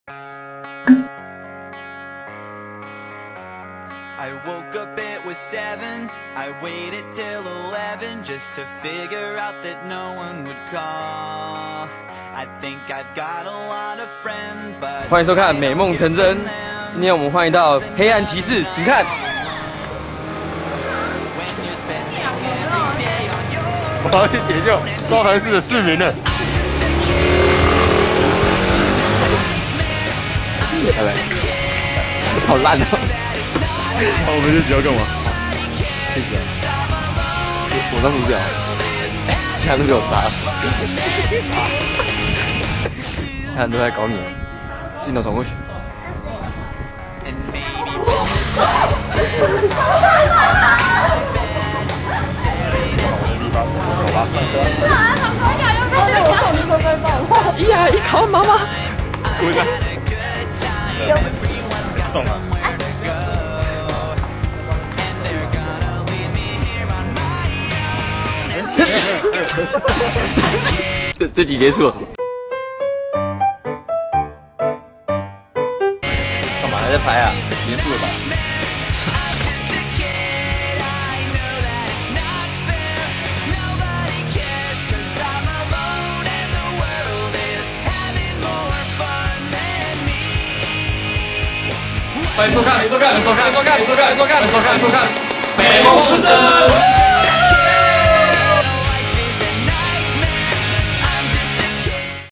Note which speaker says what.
Speaker 1: I woke up, it was 7. I waited till 11 just to figure out that no one would call. I think I've got a lot of friends, but
Speaker 2: 欢迎收看《美梦成真》。今天我们欢迎到黑暗骑士，请看。我要去解救高雄市的市民了。拜拜。好烂哦！我们这集要干嘛？谢谢。我当主角，其他人都被我杀了。其他人都在搞你。镜头转过去。走吧。哎呀，一考妈妈。滚啊！送了。这集结束了。干嘛还在拍啊？结束了吧？欢迎收看，美梦成真。